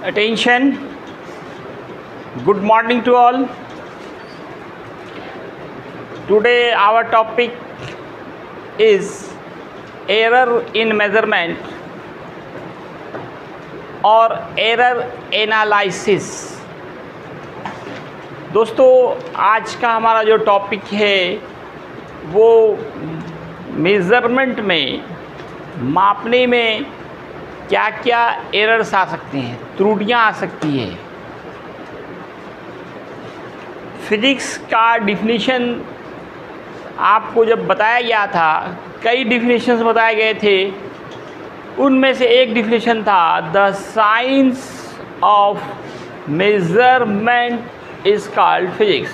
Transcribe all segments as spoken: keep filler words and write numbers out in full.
Attention, good morning to all. Today our topic is error in measurement or error analysis. दोस्तों, आज का हमारा जो टॉपिक है वो मेज़रमेंट में, मापने में क्या क्या एरर्स आ सकते हैं, त्रुटियां आ सकती है। फिजिक्स का डिफिनीशन आपको जब बताया गया था, कई डिफिनीशंस बताए गए थे, उनमें से एक डिफिनीशन था the science of measurement is called physics.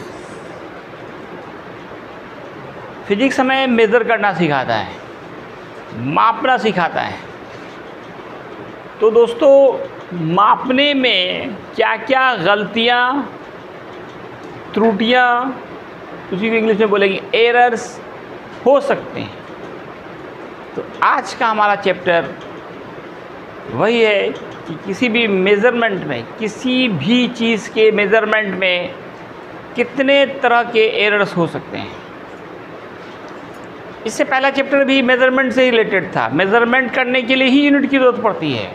Physics हमें मेज़र करना सिखाता है, मापना सिखाता है। तो दोस्तों, मापने में क्या क्या गलतियाँ, त्रुटियाँ, उसी को इंग्लिश में बोलेंगे एरर्स, हो सकते हैं। तो आज का हमारा चैप्टर वही है कि किसी भी मेज़रमेंट में, किसी भी चीज़ के मेज़रमेंट में कितने तरह के एरर्स हो सकते हैं। इससे पहला चैप्टर भी मेज़रमेंट से रिलेटेड था। मेज़रमेंट करने के लिए ही यूनिट की ज़रूरत पड़ती है।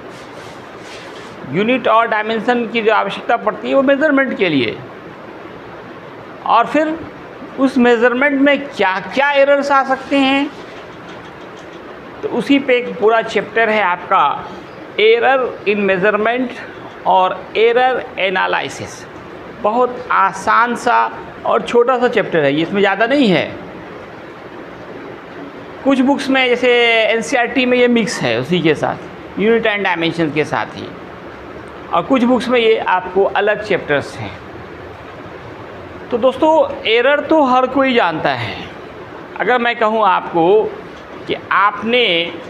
यूनिट और डायमेंशन की जो आवश्यकता पड़ती है वो मेज़रमेंट के लिए, और फिर उस मेज़रमेंट में क्या क्या एरर्स आ सकते हैं, तो उसी पे एक पूरा चैप्टर है आपका, एरर इन मेज़रमेंट और एरर एनालिसिस। बहुत आसान सा और छोटा सा चैप्टर है, इसमें ज़्यादा नहीं है। कुछ बुक्स में जैसे एनसीईआरटी में ये मिक्स है उसी के साथ, यूनिट एंड डायमेंशन के साथ ही, और कुछ बुक्स में ये आपको अलग चैप्टर्स हैं। तो दोस्तों, एरर तो हर कोई जानता है। अगर मैं कहूँ आपको कि आपने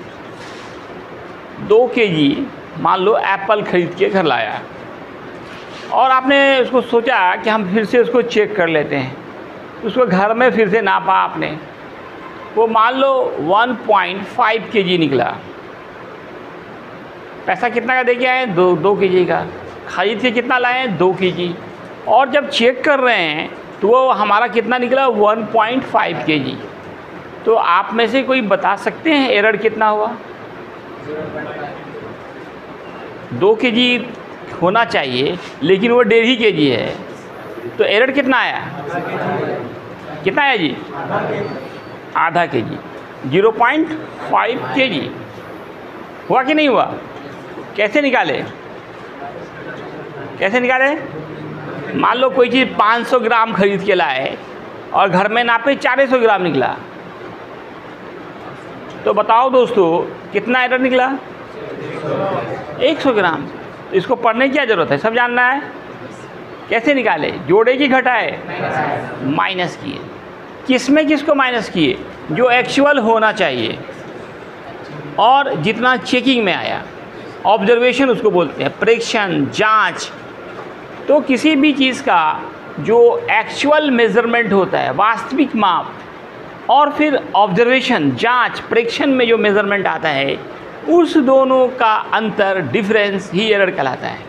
दो केजी मान लो एप्पल ख़रीद के घर लाया, और आपने उसको सोचा कि हम फिर से उसको चेक कर लेते हैं, उसको घर में फिर से नापा आपने, वो मान लो वन पॉइंट फाइव केजी निकला। पैसा कितना का दे के आए? दो दो के जी का। ख़रीद के कितना लाए हैं? दो के जी। और जब चेक कर रहे हैं तो वो हमारा कितना निकला? वन पॉइंट फाइव के जी। तो आप में से कोई बता सकते हैं एरर कितना हुआ? दो के जी होना चाहिए, लेकिन वो डेढ़ ही के जी है, तो एरर कितना आया? कितना आया जी? आधा के जी, जीरो पॉइंट फाइव के जी। हुआ कि नहीं हुआ? कैसे निकाले? कैसे निकाले? मान लो कोई चीज़ पाँच सौ ग्राम खरीद के लाए और घर में नापे चार सौ ग्राम निकला, तो बताओ दोस्तों कितना एरर निकला? एक सौ ग्राम। इसको पढ़ने की क्या ज़रूरत है, सब जानना है। कैसे निकाले? जोड़े कि घटाए? माइनस किए। किस में किसको माइनस किए? जो एक्चुअल होना चाहिए और जितना चेकिंग में आया। ऑब्जर्वेशन उसको बोलते हैं, प्रेक्षण, जांच। तो किसी भी चीज़ का जो एक्चुअल मेज़रमेंट होता है, वास्तविक माप, और फिर ऑब्जर्वेशन, जांच, प्रेक्षण में जो मेज़रमेंट आता है, उस दोनों का अंतर, डिफरेंस ही एरर कहलाता है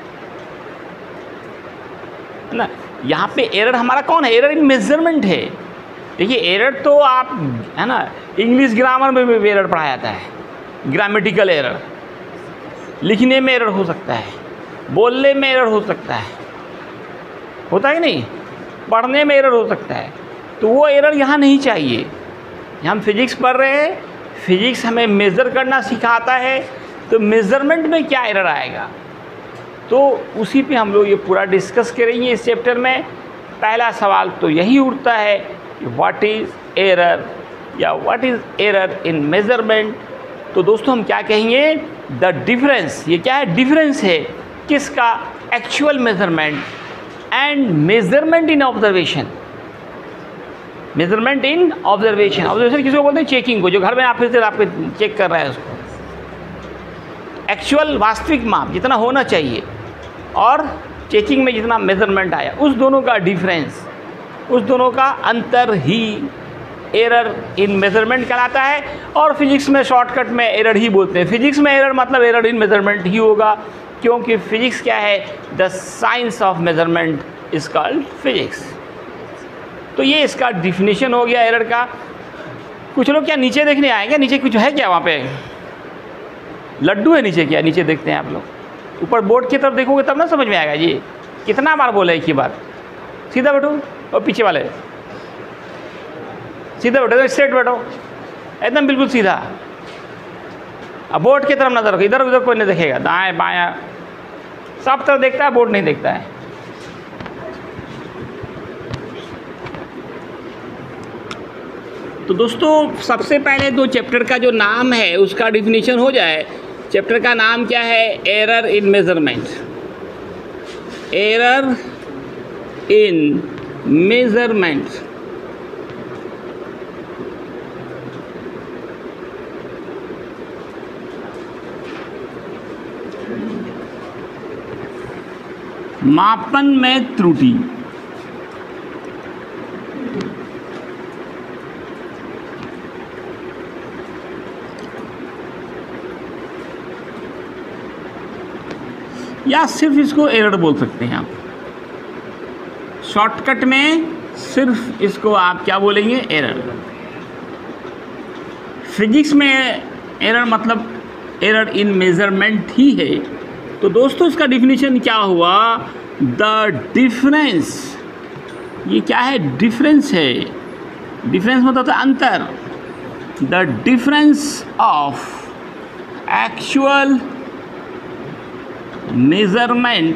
ना। यहाँ पे एरर हमारा कौन है? एरर इन मेज़रमेंट है। देखिए, एरर तो आप, है ना, इंग्लिश ग्रामर में भी एरर पढ़ाया जाता है। ग्रामेटिकल एरर, लिखने में एरर हो सकता है, बोलने में एरर हो सकता है, होता है कि नहीं? पढ़ने में एरर हो सकता है। तो वो एरर यहाँ नहीं चाहिए। हम फिजिक्स पढ़ रहे हैं, फिजिक्स हमें मेज़र करना सिखाता है, तो मेज़रमेंट में क्या एरर आएगा, तो उसी पे हम लोग ये पूरा डिस्कस करेंगे इस चैप्टर में। पहला सवाल तो यही उठता है कि व्हाट इज़ एरर, या what is error in measurement. तो दोस्तों, हम क्या कहेंगे? The difference. ये क्या है? डिफरेंस है किसका? Actual measurement and measurement in observation. Measurement in observation. Observation किसको बोलते हैं? चेकिंग को, जो घर में आप फिर से आपके चेक कर रहे हैं उसको। एक्चुअल, वास्तविक माप जितना होना चाहिए, और चेकिंग में जितना मेज़रमेंट आया, उस दोनों का डिफरेंस, उस दोनों का अंतर ही एरर इन मेज़रमेंट कहलाता है। और फिजिक्स में शॉर्टकट में एरर ही बोलते हैं। फिजिक्स में एरर मतलब एरर इन मेज़रमेंट ही होगा, क्योंकि फिजिक्स क्या है, the science of measurement is called physics. तो ये इसका डिफिनीशन हो गया एरर का। कुछ लोग क्या नीचे देखने आएंगे, नीचे कुछ है क्या, वहाँ पे लड्डू है नीचे, क्या नीचे देखते हैं आप लोग, ऊपर बोर्ड की तरफ देखोगे तब ना समझ में आएगा। जी कितना बार बोले एक ही बात, सीधा बैठो, और पीछे वाले सीधा बैठो, स्ट्रेट बैठो, एकदम बिल्कुल सीधा। अब बोर्ड की तरफ नजर रखो, इधर उधर कोई नहीं देखेगा, दाएं बायां सब तरफ देखता है, बोर्ड नहीं देखता है। तो दोस्तों सबसे पहले दो चैप्टर का जो नाम है उसका डिफिनीशन हो जाए। चैप्टर का नाम क्या है, error in measurement, error in measurement. मापन में त्रुटि। या सिर्फ इसको एरर बोल सकते हैं आप, शॉर्टकट में सिर्फ इसको आप क्या बोलेंगे, एरर। फिजिक्स में एरर मतलब एरर इन मेजरमेंट ही है। तो दोस्तों इसका डिफिनीशन क्या हुआ, द डिफरेंस, ये क्या है, डिफरेंस है। डिफरेंस मतलब होता है अंतर, the difference of actual measurement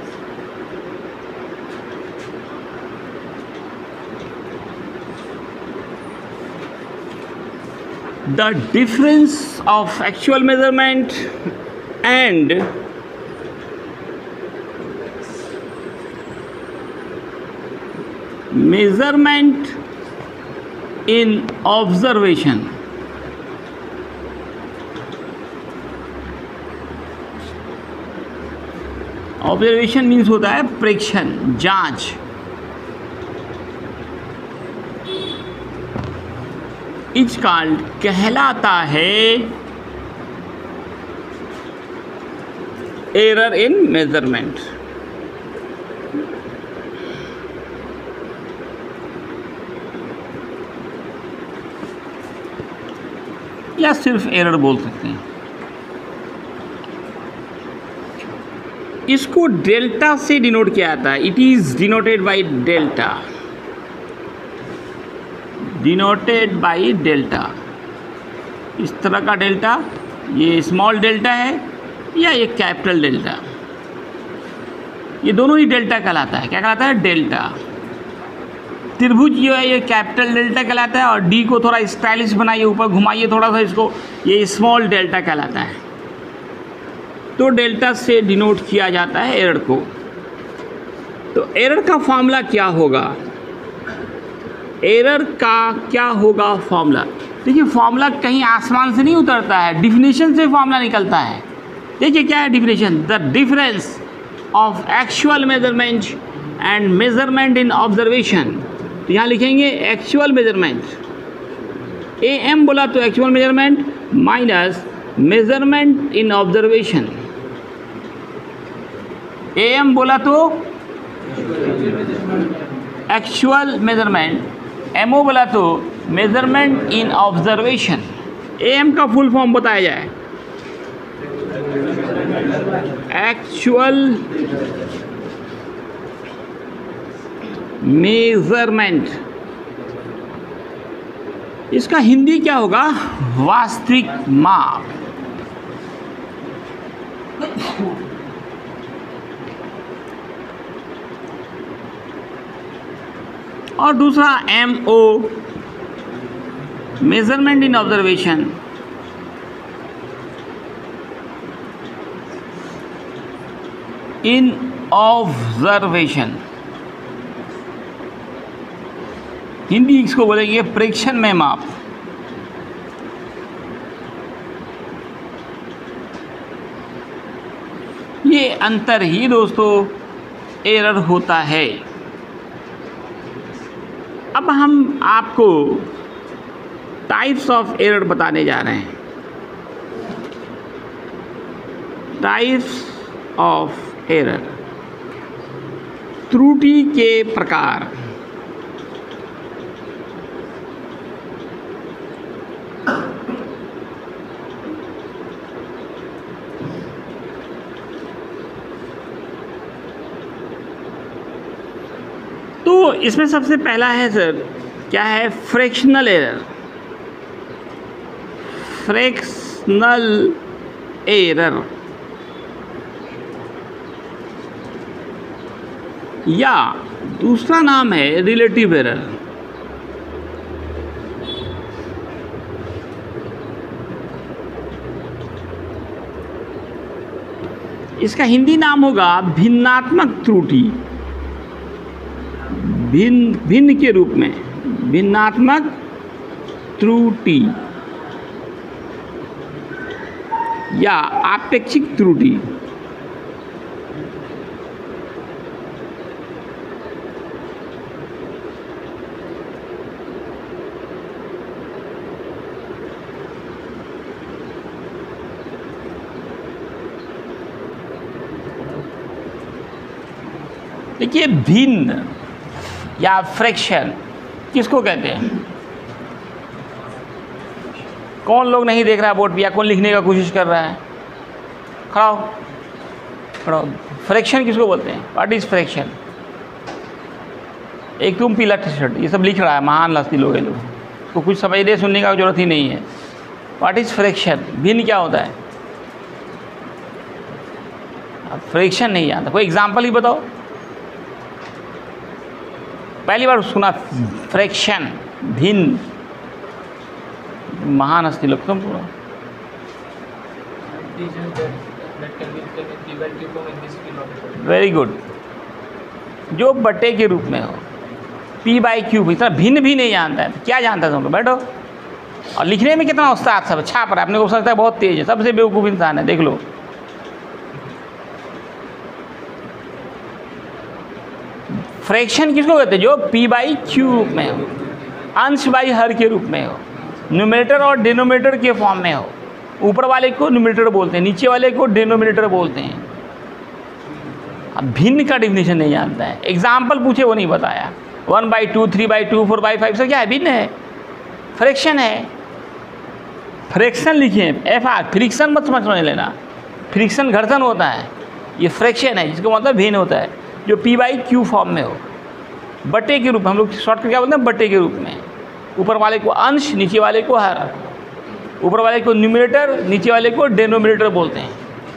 the difference of actual measurement and measurement in observation। Observation means होता है प्रेक्षण, जांच। इज कॉल्ड कहलाता है एरर इन मेजरमेंट। या सिर्फ एरर बोल सकते हैं। इसको डेल्टा से डिनोट किया जाता है, it is denoted by delta, denoted by delta. इस तरह का डेल्टा, ये स्मॉल डेल्टा है या ये कैपिटल डेल्टा, ये दोनों ही डेल्टा कहलाता है। क्या कहलाता है, डेल्टा। त्रिभुज जो है ये कैपिटल डेल्टा कहलाता है, और डी को थोड़ा स्टाइलिश बनाइए, ऊपर घुमाइए थोड़ा सा इसको, ये स्मॉल डेल्टा कहलाता है। तो डेल्टा से डिनोट किया जाता है एरर को। तो एरर का फॉर्मूला क्या होगा, एरर का क्या होगा फॉर्मूला। देखिए फॉर्मूला कहीं आसमान से नहीं उतरता है, डिफिनीशन से फॉर्मूला निकलता है। देखिए क्या है definition, the difference of actual measurement and measurement in observation. तो यहाँ लिखेंगे एक्चुअल मेजरमेंट, ए एम बोला तो actual measurement minus measurement in observation, A M बोला तो एक्चुअल मेजरमेंट, एम ओ बोला तो measurement in observation. A M का फुल फॉर्म बताया जाए, एक्चुअल मेजरमेंट। इसका हिंदी क्या होगा, वास्तविक माप। और दूसरा M O measurement in observation, in observation. Hindi इसको बोलेंगे प्रेक्षण में माप। ये अंतर ही दोस्तों एरर होता है। अब हम आपको टाइप्स ऑफ एरर बताने जा रहे हैं। टाइप्स ऑफ एरर, त्रुटि के प्रकार। तो इसमें सबसे पहला है सर, क्या है? Fractional error. फ्रैक्शनल एरर या दूसरा नाम है रिलेटिव एरर। इसका हिंदी नाम होगा भिन्नात्मक त्रुटि, भिन्न भिन्न के रूप में, भिन्नात्मक त्रुटि या आपेक्षिक त्रुटि। देखिए, भिन्न या फ्रैक्शन किसको कहते हैं? कौन लोग नहीं देख रहा है बोर्ड पे, या कौन लिखने का कोशिश कर रहा है? खड़ा हो, खड़ा हो। फ्रैक्शन किसको बोलते हैं? What is fraction? एक तुम पीला टी शर्ट, ये सब लिख रहा है, महान लस्ती लोग हैं लोग, तो कुछ समझने सुनने का जरूरत ही नहीं है। What is fraction? भिन्न क्या होता है? फ्रैक्शन नहीं आता, कोई एग्जाम्पल ही बताओ। पहली बार सुना फ्रैक्शन, भिन्न, महान हस्ती लोग। तुम पूरा वेरी गुड, जो बटे के रूप में हो, पी बाई क्यू। इतना भिन्न भी नहीं जानता है, क्या जानता है तुम लोग? बैठो। और लिखने में कितना उस्ताद सब छाप रहा है, अपने को लगता है बहुत तेज है, सबसे बेवकूफ़ इंसान है, देख लो। फ्रैक्शन किसको कहते हैं? जो पी बाई क्यू रूप में हो, अंश बाई हर के रूप में हो, न्यूमरेटर और डिनोमिनेटर के फॉर्म में हो। ऊपर वाले को न्यूमरेटर बोलते हैं, नीचे वाले को डिनोमिनेटर बोलते हैं। अब भिन्न का डिफिनेशन नहीं जानता है, एग्जाम्पल पूछे वो नहीं बताया। One by two, three by two, four by five, सब क्या है? भिन्न है, फ्रैक्शन है। फ्रैक्शन लिखिए, एफ आर, फ्रिक्शन मत समझ लेना, फ्रिक्शन घर्षण होता है, ये फ्रैक्शन है जिसका मतलब भिन्न होता है, जो पी बाई क्यू फॉर्म में हो, बटे के रूप में। हम लोग शॉर्टकट क्या बोलते हैं? बटे के रूप में। ऊपर वाले को अंश, नीचे वाले को हर, ऊपर वाले को न्यूमरेटर, नीचे वाले को डिनोमिनेटर बोलते हैं।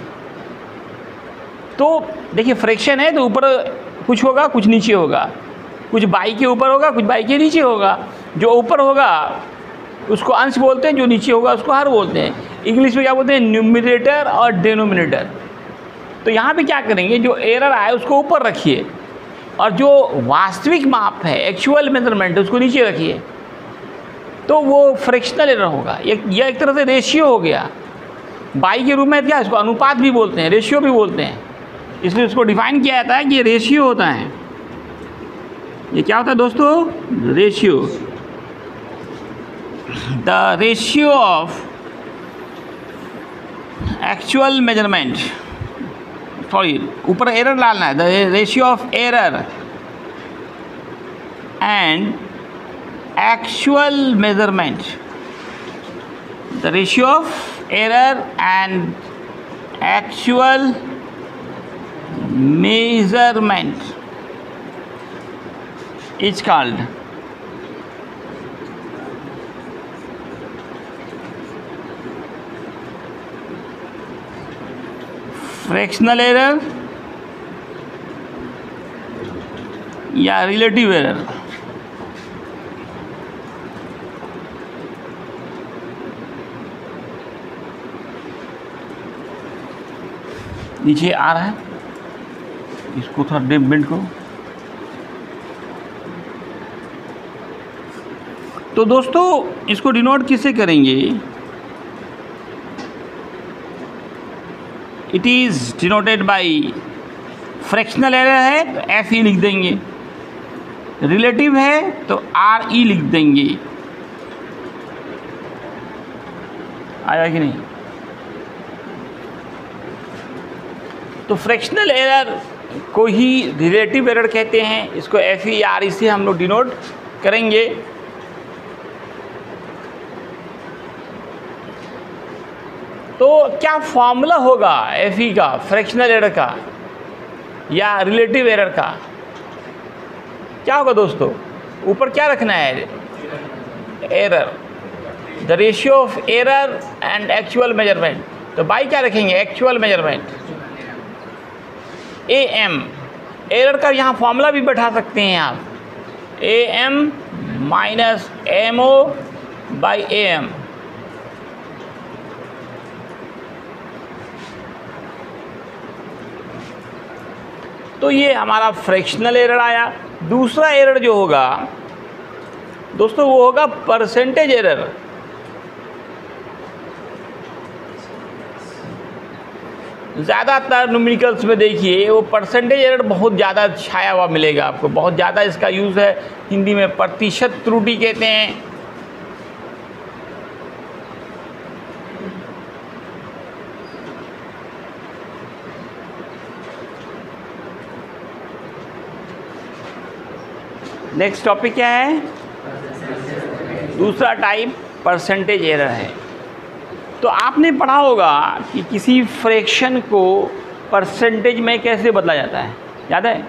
तो देखिए, फ्रैक्शन है तो ऊपर कुछ होगा, कुछ नीचे होगा, कुछ बाई के ऊपर होगा, कुछ बाई के नीचे होगा। जो ऊपर होगा उसको अंश बोलते हैं, जो नीचे होगा उसको हर बोलते हैं। इंग्लिश में क्या बोलते हैं? न्यूमरेटर और डिनोमिनेटर। तो यहाँ पे क्या करेंगे, जो एरर आए उसको ऊपर रखिए, और जो वास्तविक माप है, एक्चुअल मेजरमेंट है, उसको नीचे रखिए, तो वो फ्रैक्शनल एरर होगा। ये यह एक तरह से रेशियो हो गया। बाई के रूप में क्या, इसको अनुपात भी बोलते हैं, रेशियो भी बोलते हैं, इसलिए उसको डिफाइन किया जाता है कि ये रेशियो होता है। ये क्या होता है दोस्तों? Ratio. The ratio of actual measurement, sorry ऊपर एरर डालना है, the ratio of error and actual measurement, the ratio of error and actual measurement is called fractional error या relative error। नीचे आ रहा है, इसको थोड़ा डिप बेंड करो। तो दोस्तों इसको डिनोट किससे करेंगे? It is denoted by fractional error है तो एफ ई लिख देंगे, रिलेटिव है तो आर ई लिख देंगे। आया कि नहीं? तो फ्रैक्शनल एरर को ही रिलेटिव एरर कहते हैं। इसको एफ ई आर ई से हम लोग डिनोट करेंगे। तो क्या फॉर्मूला होगा एफ ई का, फ्रैक्शनल एरर का या रिलेटिव एरर का? क्या होगा दोस्तों? ऊपर क्या रखना है? Error, the ratio of error and actual measurement. तो बाई क्या रखेंगे? Actual measurement. A M, error का यहाँ फॉर्मूला भी बैठा सकते हैं आप, A M minus M O by A M. तो ये हमारा फ्रैक्शनल एरर आया। दूसरा एरर जो होगा दोस्तों वो होगा परसेंटेज एरर। ज़्यादातर न्यूमेरिकल्स में देखिए वो परसेंटेज एरर बहुत ज़्यादा छाया हुआ मिलेगा आपको, बहुत ज़्यादा इसका यूज़ है। हिंदी में प्रतिशत त्रुटि कहते हैं। नेक्स्ट टॉपिक क्या है? दूसरा टाइप परसेंटेज एरर है। तो आपने पढ़ा होगा कि किसी फ्रैक्शन को परसेंटेज में कैसे बदला जाता है, याद है?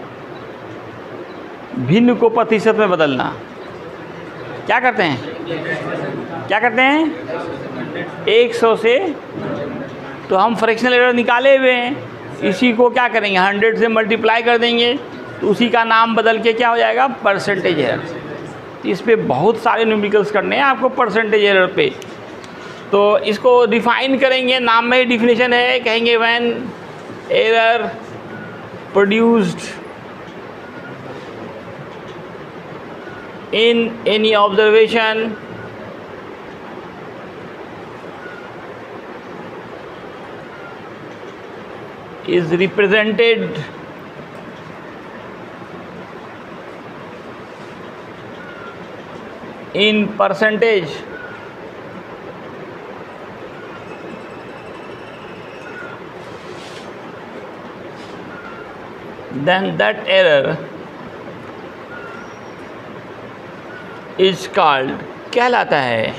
भिन्न को प्रतिशत में बदलना। क्या करते हैं? क्या करते हैं? एक सौ से, तो हम फ्रैक्शनल एरर निकाले हुए हैं, इसी को क्या करेंगे? हंड्रेड से मल्टीप्लाई कर देंगे, तो उसी का नाम बदल के क्या हो जाएगा? Percentage error. इस पे बहुत सारे न्यूमेरिकल्स करने हैं आपको परसेंटेज एरर पे। तो इसको डिफाइन करेंगे, नाम में ही डिफिनेशन है, कहेंगे when error produced in any observation is represented in percentage, then that error is called, कहलाता है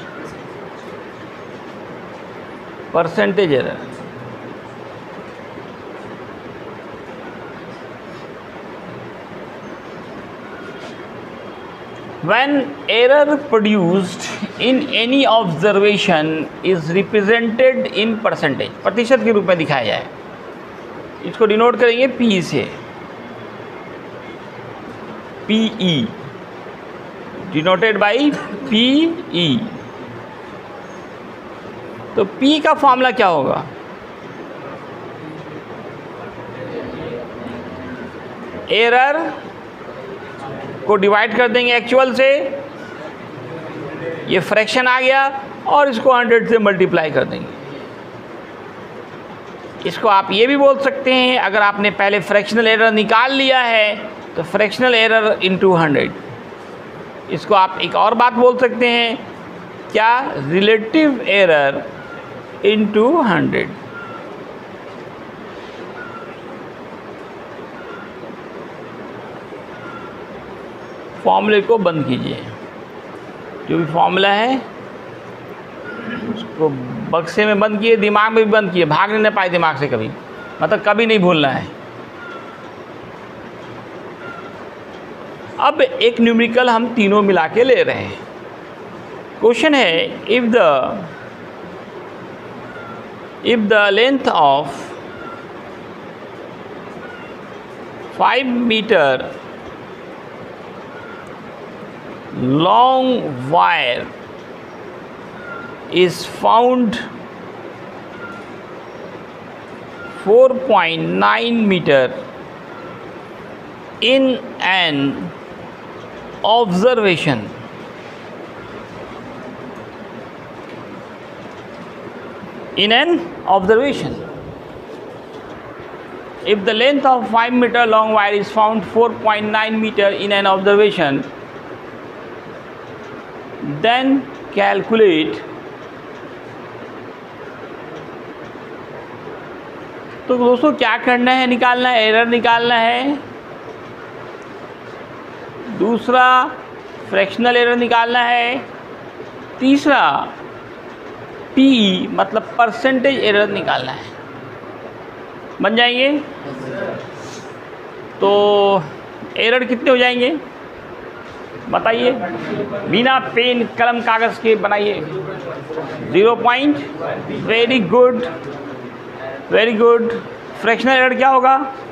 percentage error. When error produced in any observation is represented in percentage, प्रतिशत के रूप में दिखाया जाए, इसको डिनोट करेंगे P से, P E, denoted by P E। तो P का फॉर्मूला क्या होगा? एरर को डिवाइड कर देंगे एक्चुअल से, ये फ्रैक्शन आ गया, और इसको हंड्रेड से मल्टीप्लाई कर देंगे। इसको आप ये भी बोल सकते हैं, अगर आपने पहले फ्रैक्शनल एरर निकाल लिया है तो फ्रैक्शनल एरर इनटू हंड्रेड। इसको आप एक और बात बोल सकते हैं, क्या? Relative error into hundred. फॉर्मूले को बंद कीजिए, जो भी फॉर्मूला है उसको बक्से में बंद किए, दिमाग में भी बंद किए, भाग नहीं पाए दिमाग से कभी, मतलब कभी नहीं भूलना है। अब एक न्यूमेरिकल हम तीनों मिला के ले रहे हैं। क्वेश्चन है, if the if the length of five metre long wire is found four point nine meter in an observation, in an observation if the length of five meter long wire is found four point nine meter in an observation, then calculate तो दोस्तों क्या करना है, निकालना है, error निकालना है। दूसरा फ्रैक्शनल एरर निकालना है। तीसरा पी मतलब परसेंटेज एरर निकालना है। बन जाएंगे? तो एरर कितने हो जाएंगे बताइए, बिना पेन कलम कागज़ के बनाइए। Zero point, very good very good. Fractional error क्या होगा?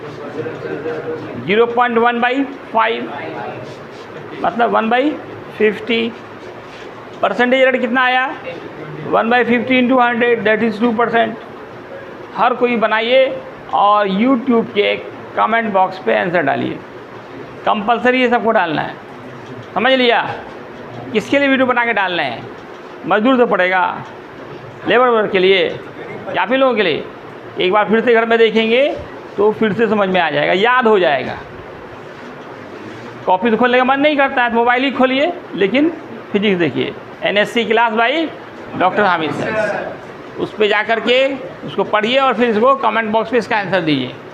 Zero point one by five मतलब one by fifty. Percentage error कितना आया? One by fifty into hundred, that is two percent. हर कोई बनाइए और यूट्यूब के कमेंट बॉक्स पे आंसर डालिए। कंपलसरी ये सबको डालना है, समझ लिया? किसके लिए वीडियो बना के डालना है? मजदूर तो पड़ेगा, लेबर वर्क के लिए या फिर लोगों के लिए। एक बार फिर से घर में देखेंगे तो फिर से समझ में आ जाएगा, याद हो जाएगा। कॉपी तो खोलने का मन नहीं करता है तो मोबाइल ही खोलिए, लेकिन फिजिक्स देखिए, NSC class by doctor Hamid sir, उस पर जा कर के उसको पढ़िए और फिर इसको कमेंट बॉक्स पे इसका आंसर दीजिए।